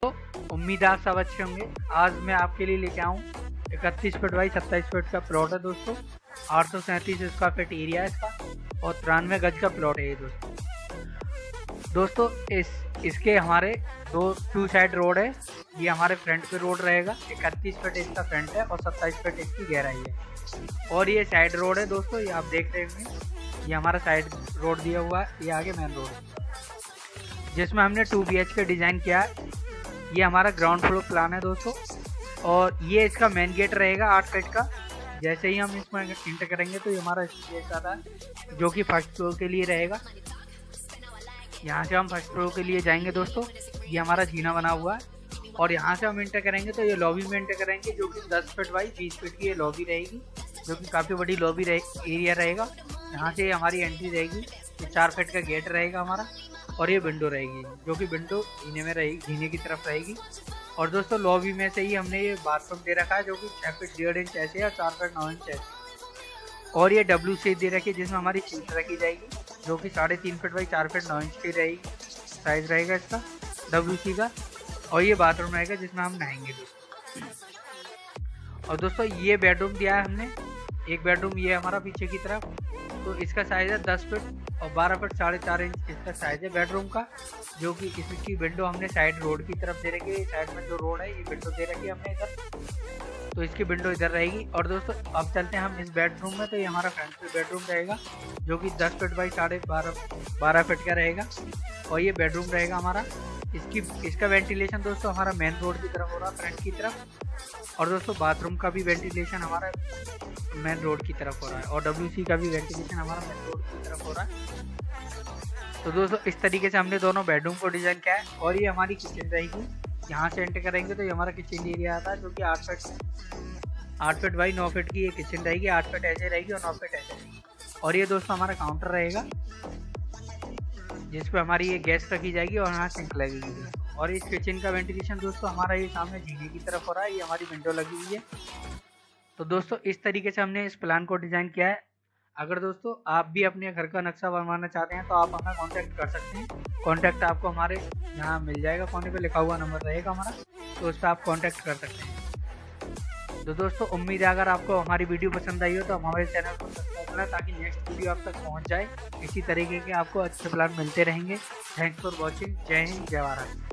तो उम्मीद है आप सब अच्छे होंगे। आज मैं आपके लिए लेके आऊँ 31 फीट बाई 27 फीट का प्लॉट है दोस्तों। 837 स्क्वायर फीट एरिया है इसका और 93 गज का प्लॉट है ये दोस्तों। इसके हमारे टू साइड रोड है। ये हमारे फ्रंट पे रोड रहेगा। 31 फीट इसका फ्रंट है और 27 फीट इसकी गहराई है। और ये साइड रोड है दोस्तों, ये आप देख रहे होंगे। ये हमारा साइड रोड दिया हुआ है, ये आगे मेन रोड है जिसमें हमने 2 BHK डिज़ाइन किया है। ये हमारा ग्राउंड फ्लोर प्लान है दोस्तों। और ये इसका मेन गेट रहेगा 8 फीट का। जैसे ही हम इसमें इंटर करेंगे तो ये हमारा गेट आता है जो कि फर्स्ट फ्लोर के लिए रहेगा। यहाँ से हम फर्स्ट फ्लोर के लिए जाएंगे दोस्तों। ये हमारा जीना बना हुआ है और यहाँ से हम इंटर करेंगे तो ये लॉबी में इंटर करेंगे जो कि 10 फीट बाई 20 फीट की ये लॉबी रहेगी जो कि काफ़ी बड़ी लॉबी एरिया रहेगा। यहाँ से हमारी एंट्री रहेगी। ये 4 फीट का गेट रहेगा हमारा और ये विंडो रहेगी जो कि विंडो जीने में रहेगी, जीने की तरफ रहेगी। और दोस्तों लॉबी में से ही हमने ये बाथरूम दे रखा है जो कि 6 फीट 1.5 इंच ऐसे है और 4 फीट 9 इंच ऐसे। और ये WC दे रखी है जिसमें हमारी सीट रखी जाएगी जो कि 3.5 फीट बाई 4 फीट 9 इंच की रहेगी। साइज रहेगा इसका WC का। और ये बाथरूम रहेगा जिसमें हम नहाएंगे दोस्तों। और दोस्तों ये बेडरूम दिया है हमने, एक बेडरूम ये हमारा पीछे की तरफ। तो इसका साइज है 10 फीट और 12 फीट 4.5 इंच इसका साइज है बेडरूम का, जो कि इसकी विंडो हमने साइड रोड की तरफ दे रखी है। साइड में जो रोड है ये विंडो दे रखी है हमने इधर, तो इसकी विंडो इधर रहेगी। और दोस्तों अब चलते हैं हम इस बेडरूम में। तो ये हमारा फ्रंट बेडरूम रहेगा जो कि 10 फीट बाई 12.5 फीट का रहेगा और ये बेडरूम रहेगा हमारा। इसका वेंटिलेशन दोस्तों हमारा मेन रोड की तरफ हो रहा है, फ्रंट की तरफ। और दोस्तों बाथरूम का भी वेंटिलेशन हमारा मेन रोड की तरफ हो रहा है और WC का भी वेंटिलेशन हमारा मेन रोड की तरफ हो रहा है। तो दोस्तों इस तरीके से हमने दोनों बेडरूम को डिज़ाइन किया है। और ये हमारी किचन रहेगी। यहाँ से एंटर करेंगे तो ये हमारा किचन एरिया आता है जो कि 8 फीट बाई 9 फीट की ये किचन रहेगी। 8 फीट ऐसे रहेगी और 9 फीट ऐसे रहेगी। और ये दोस्तों हमारा काउंटर रहेगा जिस पे हमारी ये गैस रखी जाएगी और यहाँ सिंक लगेगी। और इस किचन का वेंटिलेशन दोस्तों हमारा ये सामने जीने की तरफ हो रहा है। ये हमारी विंडो लगी हुई है। तो दोस्तों इस तरीके से हमने इस प्लान को डिज़ाइन किया है। अगर दोस्तों आप भी अपने घर का नक्शा बनवाना चाहते हैं तो आप हमें कांटेक्ट कर सकते हैं। कांटेक्ट आपको हमारे यहाँ मिल जाएगा, कोने पे लिखा हुआ नंबर रहेगा हमारा, तो उस पर आप कांटेक्ट कर सकते हैं। तो दोस्तों उम्मीद है अगर आपको हमारी वीडियो पसंद आई हो तो हमारे चैनल को सब्सक्राइब करें ताकि नेक्स्ट वीडियो आप तक पहुँच जाए। इसी तरीके के आपको अच्छे प्लान मिलते रहेंगे। Thanks for watching. जय हिंद, जय भारत।